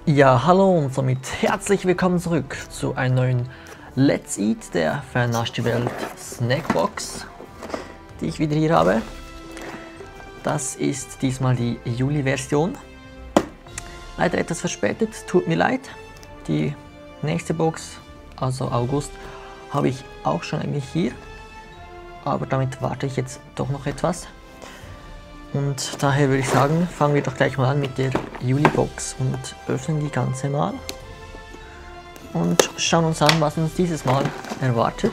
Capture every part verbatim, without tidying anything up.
Ja, hallo und somit herzlich willkommen zurück zu einem neuen Let's Eat der Vernaschte Welt Snackbox, die ich wieder hier habe. Das ist diesmal die Juli-Version. Leider etwas verspätet, tut mir leid. Die nächste Box, also August, habe ich auch schon eigentlich hier. Aber damit warte ich jetzt doch noch etwas. Und daher würde ich sagen, fangen wir doch gleich mal an mit der Juli-Box und öffnen die ganze mal. Und schauen uns an, was uns dieses Mal erwartet.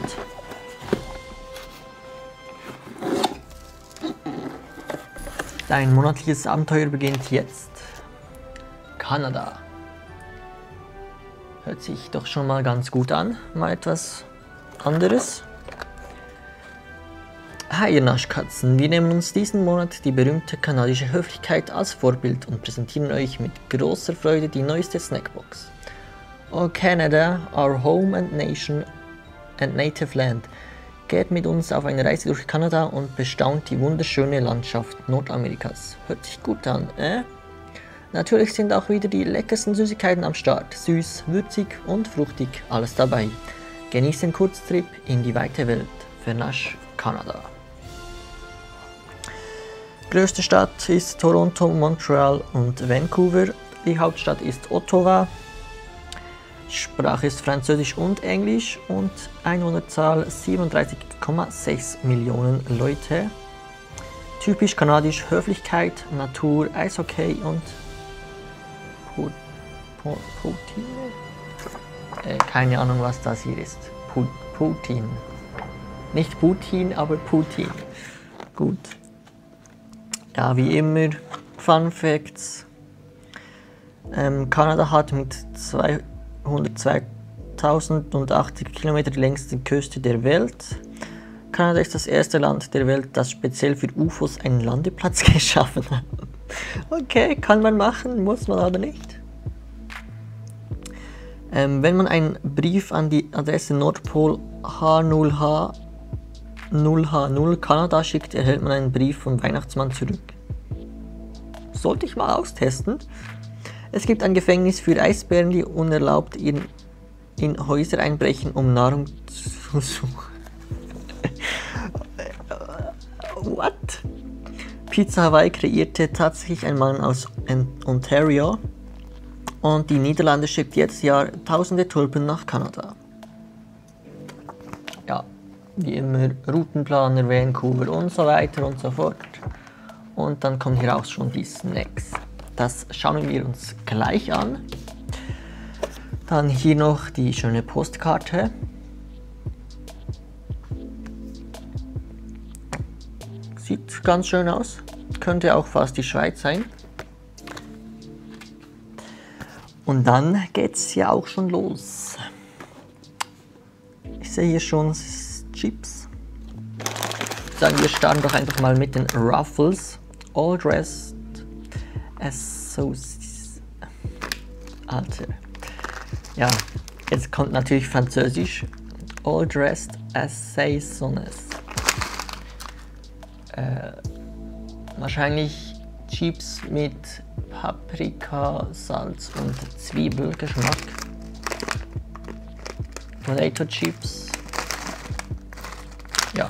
Dein monatliches Abenteuer beginnt jetzt. Kanada. Hört sich doch schon mal ganz gut an. Mal etwas anderes. Hi ihr Naschkatzen, wir nehmen uns diesen Monat die berühmte kanadische Höflichkeit als Vorbild und präsentieren euch mit großer Freude die neueste Snackbox. Oh Canada, our home and nation and native land. Geht mit uns auf eine Reise durch Kanada und bestaunt die wunderschöne Landschaft Nordamerikas. Hört sich gut an, äh? Natürlich sind auch wieder die leckersten Süßigkeiten am Start. Süß, würzig und fruchtig, alles dabei. Genießt den Kurztrip in die weite Welt. Vernasch Kanada. Größte Stadt ist Toronto, Montreal und Vancouver. Die Hauptstadt ist Ottawa. Sprache ist Französisch und Englisch und Einwohnerzahl siebenunddreißig Komma sechs Millionen Leute. Typisch kanadisch Höflichkeit, Natur, Eishockey und Pu Pu Putin. Äh, keine Ahnung, was das hier ist. Pu Putin. Nicht Putin, aber Putin. Gut. Ja, wie immer, Fun Facts. Ähm, Kanada hat mit zweihundertzweitausendachtzig Kilometer die längste Küste der Welt. Kanada ist das erste Land der Welt, das speziell für U F Os einen Landeplatz geschaffen hat. Okay, kann man machen, muss man aber nicht. Ähm, wenn man einen Brief an die Adresse Nordpol H null H null H null Kanada schickt, erhält man einen Brief vom Weihnachtsmann zurück. Sollte ich mal austesten. Es gibt ein Gefängnis für Eisbären, die unerlaubt in, in Häuser einbrechen, um Nahrung zu suchen. What? Pizza Hawaii kreierte tatsächlich ein Mann aus Ontario und die Niederlande schickt jedes Jahr tausende Tulpen nach Kanada. Ja. Wie immer Routenplaner, Vancouver und so weiter und so fort. Und dann kommen hier auch schon die Snacks. Das schauen wir uns gleich an. Dann hier noch die schöne Postkarte. Sieht ganz schön aus. Könnte auch fast die Schweiz sein. Und dann geht's ja auch schon los. Ich sehe hier schon Chips. Ich sagen, wir starten doch einfach mal mit den Ruffles. All dressed as so. Alter. Ja, jetzt kommt natürlich Französisch. All dressed as saisonnes. Äh, wahrscheinlich Chips mit Paprika, Salz und Zwiebelgeschmack. Potato Chips. Ja.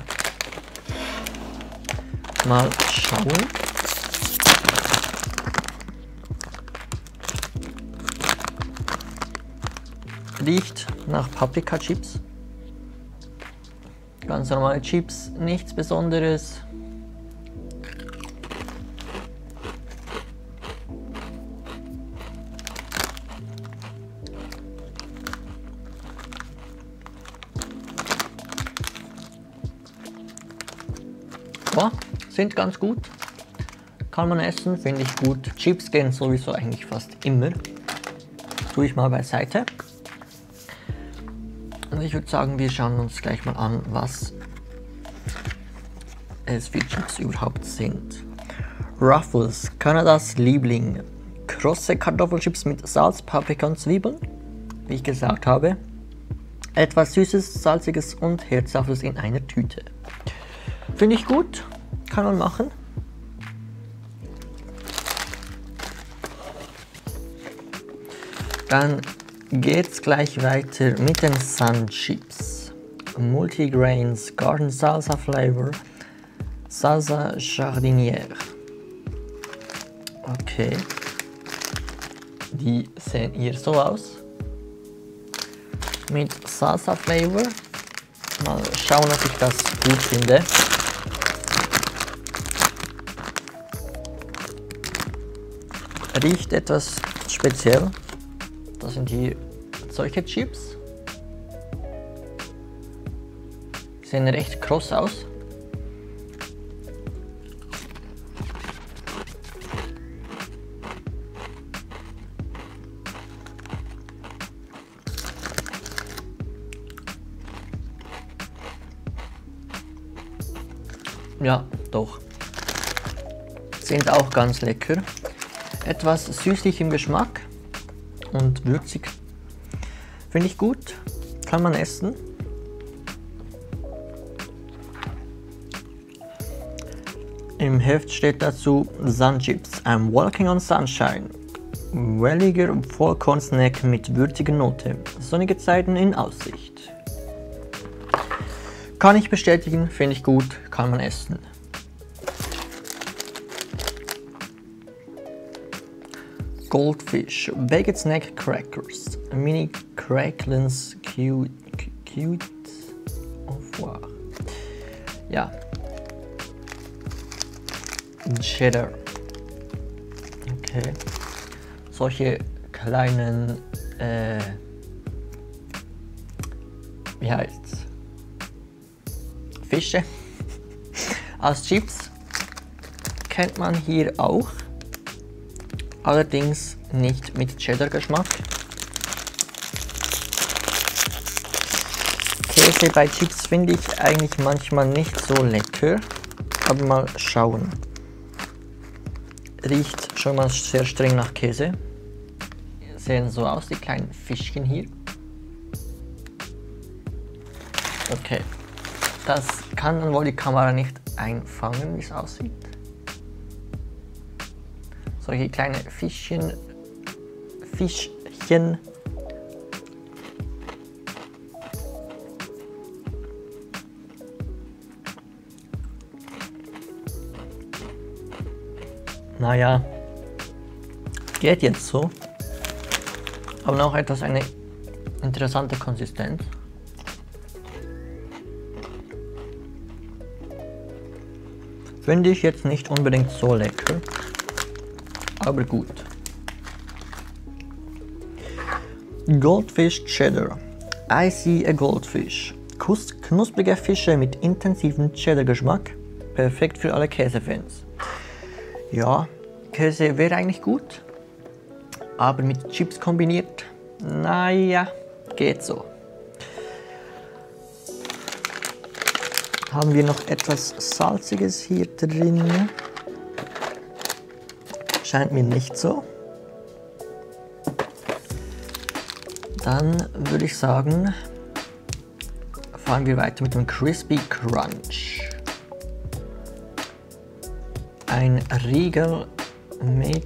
Mal schauen. Riecht nach Paprika Chips. Ganz normale Chips, nichts Besonderes. Ja, sind ganz gut. Kann man essen, finde ich gut. Chips gehen sowieso eigentlich fast immer. Tue ich mal beiseite. Und ich würde sagen, wir schauen uns gleich mal an, was es für Chips überhaupt sind. Ruffles, Kanadas Liebling. Krosse Kartoffelchips mit Salz, Paprika und Zwiebeln. Wie ich gesagt habe. Etwas Süßes, Salziges und Herzhaftes in einer Tüte. Finde ich gut. Kann man machen. Dann geht's gleich weiter mit den Sun Chips. Multigrains Garden Salsa Flavor, Salsa Jardinière. Okay. Die sehen hier so aus. Mit Salsa Flavor. Mal schauen, ob ich das gut finde. Riecht etwas speziell. Das sind hier solche Chips. Sehen recht kross aus. Ja, doch. Sind auch ganz lecker. Etwas süßlich im Geschmack und würzig. Finde ich gut. Kann man essen. Im Heft steht dazu Sun Chips, I'm walking on sunshine. Welliger Vollkornsnack mit würziger Note. Sonnige Zeiten in Aussicht. Kann ich bestätigen, finde ich gut, kann man essen. Goldfish, Baked Snack Crackers, Mini Cracklins Cute, cute of wow. Ja. Cheddar. Okay. Solche kleinen, äh, wie heißt's? Fische als Chips kennt man hier auch, allerdings nicht mit Cheddar-Geschmack. Käse bei Chips finde ich eigentlich manchmal nicht so lecker, aber mal schauen. Riecht schon mal sehr streng nach Käse. Sehen so aus, die kleinen Fischchen hier. Okay. Das kann dann wohl die Kamera nicht einfangen, wie es aussieht. Solche kleine Fischchen, Fischchen. Naja, geht jetzt so. Aber noch etwas eine interessante Konsistenz. Finde ich jetzt nicht unbedingt so lecker, aber gut. Goldfish Cheddar. I see a goldfish. Kus knusprige Fische mit intensivem Cheddar-Geschmack. Perfekt für alle Käsefans. Ja, Käse wäre eigentlich gut, aber mit Chips kombiniert, naja, geht so. Haben wir noch etwas Salziges hier drin? Scheint mir nicht so. Dann würde ich sagen, fahren wir weiter mit dem Crispy Crunch. Ein Riegel mit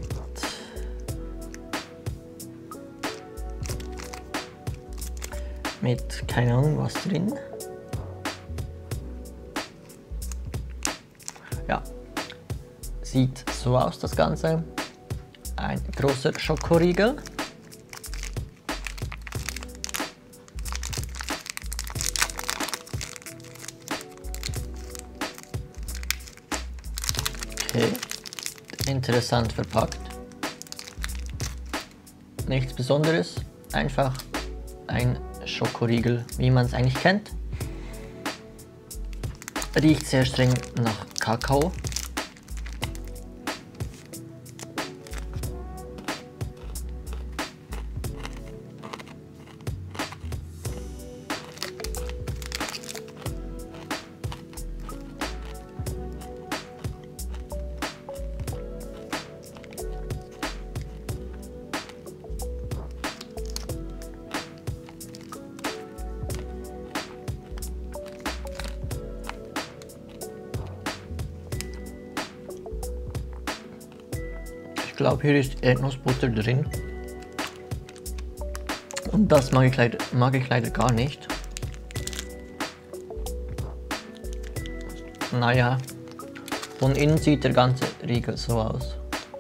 mit keine Ahnung was drin. Ja, sieht so aus das Ganze. Ein großer Schokoriegel. Okay, interessant verpackt. Nichts Besonderes, einfach ein Schokoriegel, wie man es eigentlich kennt. Riecht sehr streng nach Kakao. Ich glaube, hier ist Erdnussbutter drin. Das mag ich leider, mag ich leider gar nicht. Naja, von innen sieht der ganze Riegel so aus.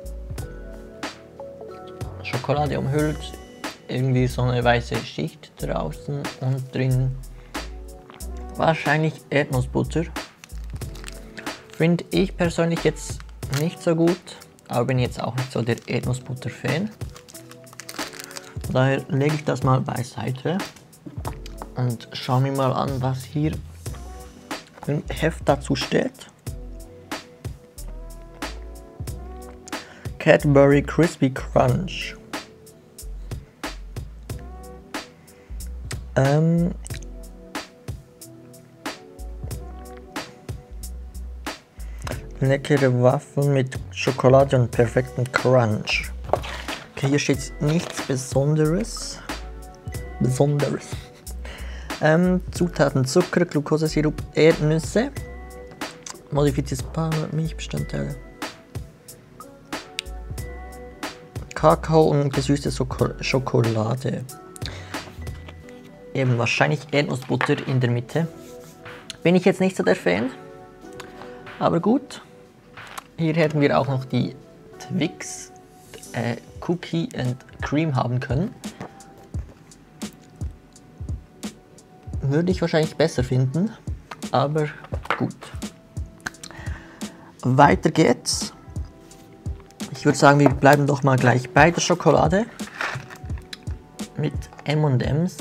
Schokolade umhüllt, irgendwie so eine weiße Schicht draußen und drin wahrscheinlich Erdnussbutter. Finde ich persönlich jetzt nicht so gut, aber bin jetzt auch nicht so der Erdnussbutter-Fan. Daher lege ich das mal beiseite und schaue mir mal an, was hier im Heft dazu steht. Cadbury Crispy Crunch. Ähm, leckere Waffeln mit Schokolade und perfekten Crunch. Okay, hier steht nichts Besonderes. Besonderes. Ähm, Zutaten: Zucker, Glukosesirup, Erdnüsse, modifiziertes Palm- Milchbestandteile, Kakao und gesüßte Schoko- Schokolade. Eben wahrscheinlich Erdnussbutter in der Mitte. Bin ich jetzt nicht so der Fan, aber gut. Hier hätten wir auch noch die Twix äh, Cookie and Cream haben können. Würde ich wahrscheinlich besser finden, aber gut. Weiter geht's. Ich würde sagen, wir bleiben doch mal gleich bei der Schokolade mit M und M's.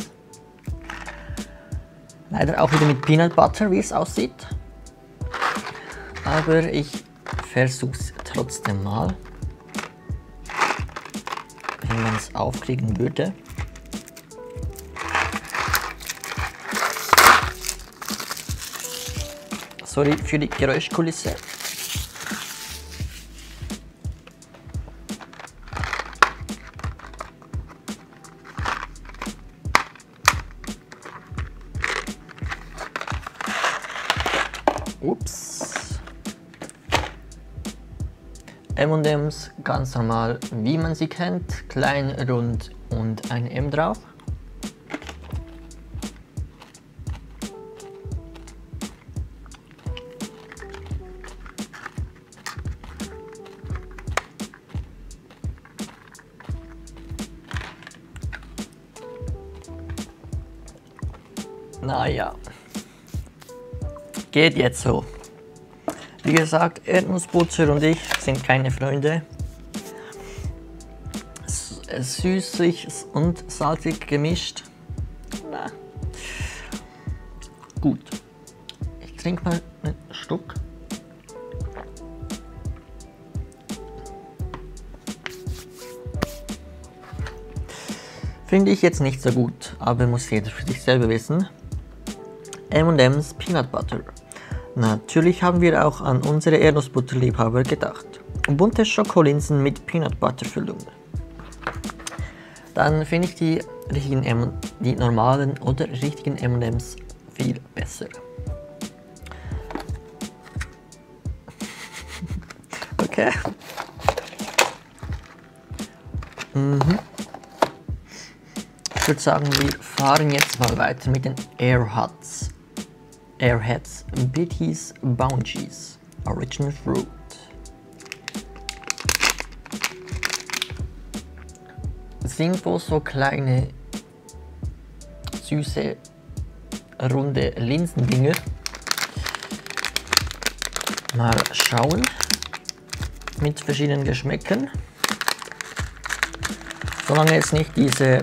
Leider auch wieder mit Peanut Butter, wie es aussieht. Aber ich versuche es trotzdem mal, wenn man es aufkriegen würde. Sorry für die Geräuschkulisse. Ups. M und M's ganz normal, wie man sie kennt. Klein, rund und ein M drauf. Naja, geht jetzt so. Wie gesagt, Erdnussbutter und ich sind keine Freunde. Süßlich und salzig gemischt. Na. Gut. Ich trinke mal einen Schluck. Finde ich jetzt nicht so gut, aber muss jeder für sich selber wissen. M und M's Peanut Butter. Natürlich haben wir auch an unsere Erdnussbutterliebhaber gedacht. Bunte Schokolinsen mit Peanut Butter Füllung. Dann finde ich die richtigen M, die normalen oder richtigen M und M's viel besser. Okay. Mhm. Ich würde sagen, wir fahren jetzt mal weiter mit den Airheads. Airheads Bitties Bounties Original Fruit. Sind wohl so kleine, süße, runde Linsendinger. Mal schauen. Mit verschiedenen Geschmäckern. Solange jetzt nicht diese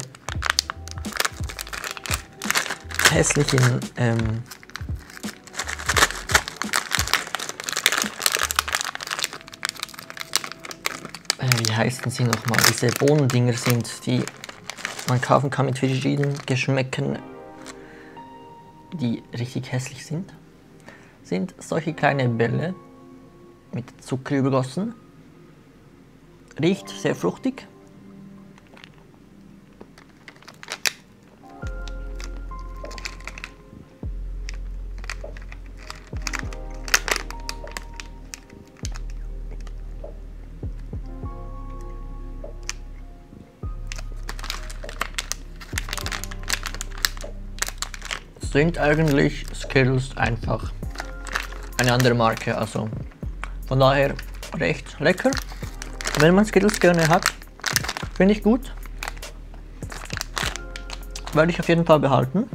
hässlichen ähm, wie heißen sie nochmal, diese Bohnendinger sind, die man kaufen kann mit verschiedenen Geschmäckern, die richtig hässlich sind, sind solche kleine Bälle mit Zucker übergossen. Riecht sehr fruchtig. sind eigentlich Skittles, einfach eine andere Marke, also von daher recht lecker. Wenn man Skittles gerne hat, finde ich gut. Werde ich auf jeden Fall behalten.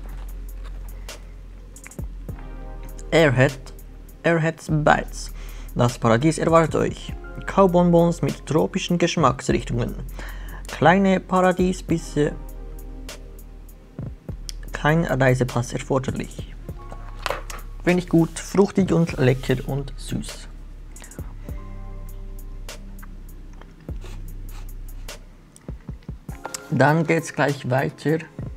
Airhead, Airheads Bites. Das Paradies erwartet euch. Kaubonbons mit tropischen Geschmacksrichtungen. Kleine Paradiesbisse. Kein Reisepass erforderlich. Finde ich gut, fruchtig und lecker und süß. Dann geht es gleich weiter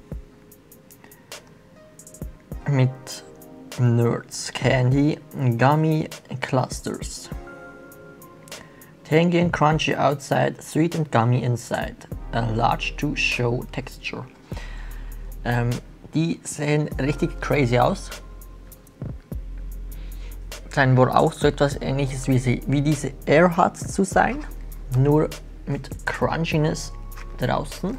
mit Nerds Candy Gummy Clusters. Tangy and crunchy outside, sweet and gummy inside. A large to show texture. Ähm, die sehen richtig crazy aus. Scheinen wohl auch so etwas ähnliches wie, sie, wie diese Airheads zu sein, nur mit Crunchiness draußen.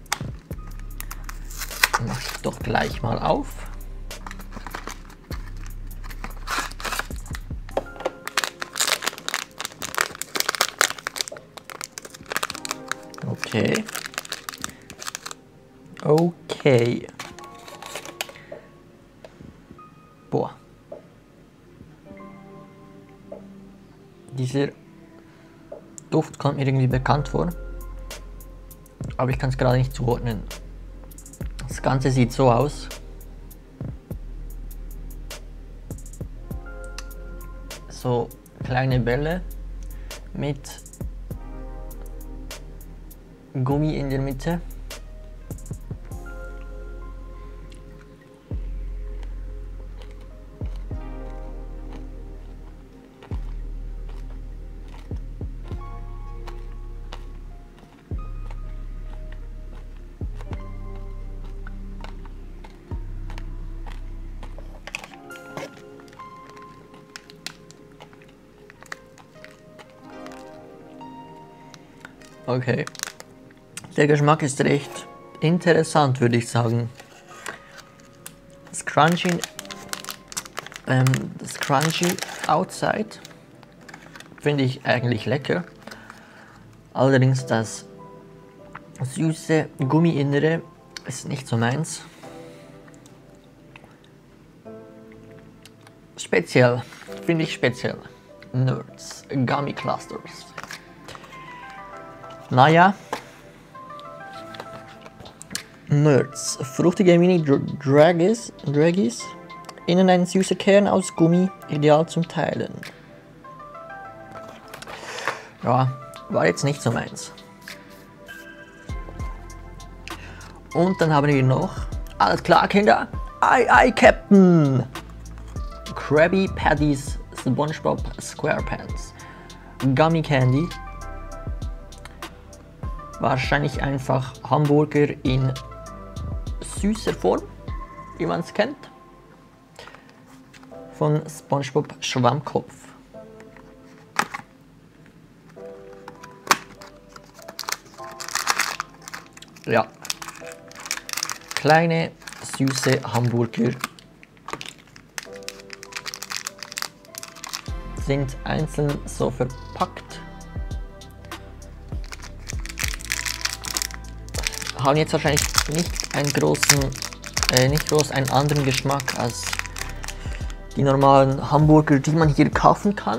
Mache ich doch gleich mal auf. Okay. Okay. Boah. Dieser Duft kommt mir irgendwie bekannt vor, aber ich kann es gerade nicht zuordnen. Das Ganze sieht so aus. So kleine Bälle mit Gummi in der Mitte. Okay. Der Geschmack ist recht interessant, würde ich sagen. Das Crunchy, ähm, das Crunchy Outside finde ich eigentlich lecker. Allerdings das süße Gummi-Innere ist nicht so meins. Speziell, finde ich speziell. Nerds Gummy Clusters. Naja. Nerds. Fruchtige Mini-Draggies. Draggies. Innen ein süßer Kern aus Gummi. Ideal zum Teilen. Ja, war jetzt nicht so meins. Und dann haben wir noch. Alles klar, Kinder. Ei, ei, Captain. Krabby Patties SpongeBob SquarePants. Gummy Candy. Wahrscheinlich einfach Hamburger in süßer Form, wie man es kennt, von SpongeBob Schwammkopf. Ja, kleine süße Hamburger sind einzeln so verpackt. Haben jetzt wahrscheinlich nicht einen großen, äh, nicht groß einen anderen Geschmack als die normalen Hamburger, die man hier kaufen kann.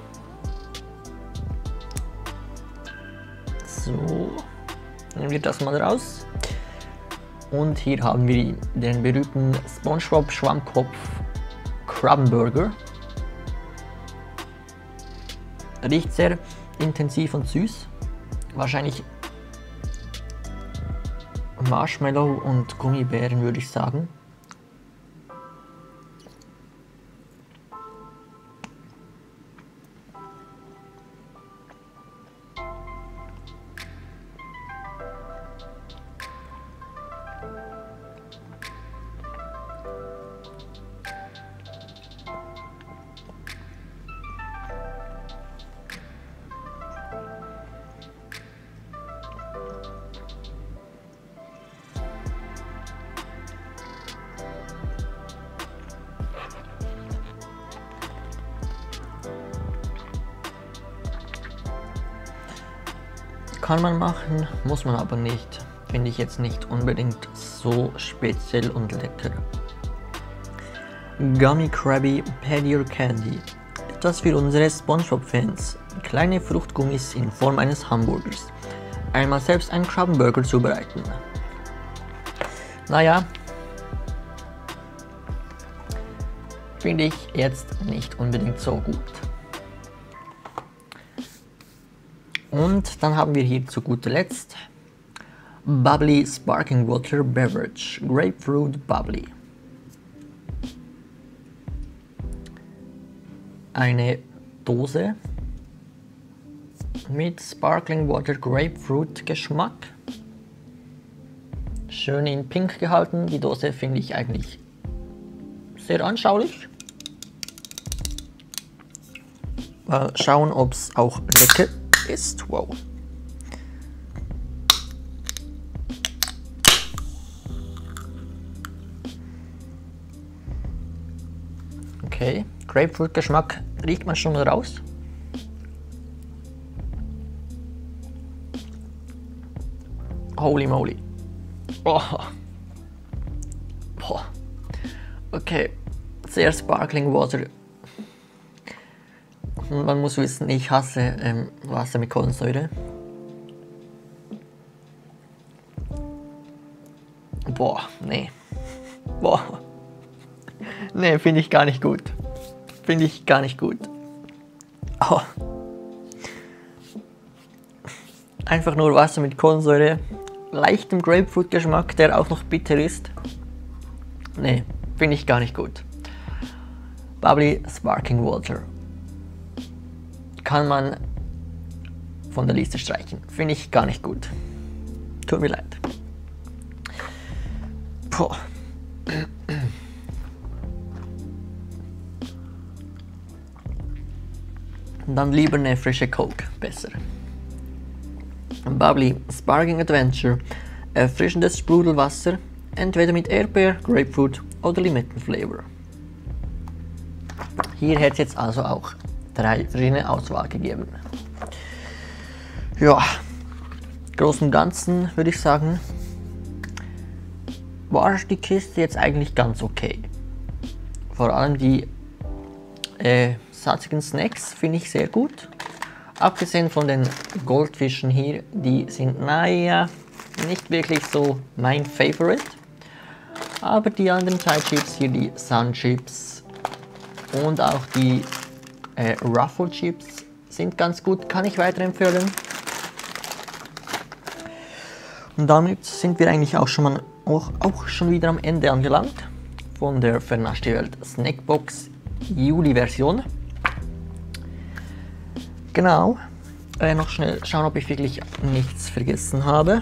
So, nehmen wir das mal raus. Und hier haben wir den berühmten SpongeBob Schwammkopf Krabbenburger. Riecht sehr intensiv und süß. Wahrscheinlich Marshmallow und Gummibären, würde ich sagen. Kann man machen, muss man aber nicht. Finde ich jetzt nicht unbedingt so speziell und lecker. Gummy Krabby Pedir Candy. Etwas für unsere SpongeBob-Fans. Kleine Fruchtgummis in Form eines Hamburgers. Einmal selbst einen Krabbenburger zubereiten. Naja, finde ich jetzt nicht unbedingt so gut. Und dann haben wir hier zu guter Letzt Bubbly Sparkling Water Beverage Grapefruit Bubbly. Eine Dose mit Sparkling Water Grapefruit Geschmack. Schön in Pink gehalten. Die Dose finde ich eigentlich sehr anschaulich. Mal schauen, ob es auch lecker ist. Wow. Okay, Grapefruit-Geschmack riecht man schon raus. Holy moly. Oh. Boah. Okay, sehr Sparkling Water. Und man muss wissen, ich hasse ähm, Wasser mit Kohlensäure. Boah, nee. Boah. Nee, finde ich gar nicht gut. Finde ich gar nicht gut. Oh. Einfach nur Wasser mit Kohlensäure. Leichtem Grapefruit-Geschmack, der auch noch bitter ist. Nee, finde ich gar nicht gut. Bubbly Sparkling Water. Kann man von der Liste streichen. Finde ich gar nicht gut. Tut mir leid. Boah. Dann lieber eine frische Coke. Besser. Bubbly Sparkling Adventure. Erfrischendes Sprudelwasser. Entweder mit Erdbeer, Grapefruit oder Limettenflavor. Hier hätte es jetzt also auch drei verschiedene Auswahl gegeben. Ja, Großen und Ganzen würde ich sagen, war die Kiste jetzt eigentlich ganz okay. Vor allem die äh, salzigen Snacks finde ich sehr gut. Abgesehen von den Goldfischen hier, die sind naja nicht wirklich so mein Favorite. Aber die anderen Thai-Chips hier, die Sun-Chips und auch die äh, Ruffle-Chips sind ganz gut, kann ich weiterempfehlen. Und damit sind wir eigentlich auch schon, mal, auch, auch schon wieder am Ende angelangt von der Vernaschte Welt Snackbox Juli-Version. Genau, äh, noch schnell schauen, ob ich wirklich nichts vergessen habe.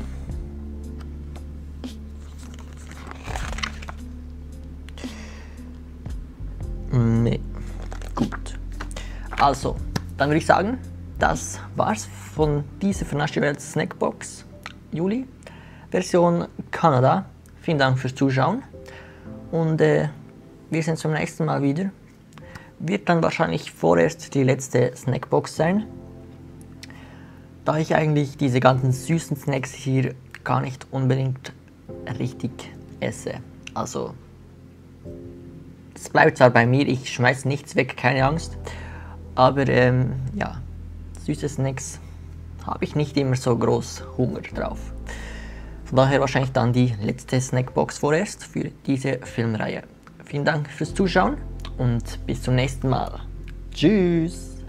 Nee, gut. Also, dann würde ich sagen, das war's von dieser Vernaschte Welt Snackbox Juli Version Kanada. Vielen Dank fürs Zuschauen und äh, wir sehen uns beim nächsten Mal wieder. Wird dann wahrscheinlich vorerst die letzte Snackbox sein, da ich eigentlich diese ganzen süßen Snacks hier gar nicht unbedingt richtig esse. Also, es bleibt zwar bei mir, ich schmeiße nichts weg, keine Angst, aber ähm, ja, süße Snacks habe ich nicht immer so groß Hunger drauf. Von daher wahrscheinlich dann die letzte Snackbox vorerst für diese Filmreihe. Vielen Dank fürs Zuschauen und bis zum nächsten Mal. Tschüss!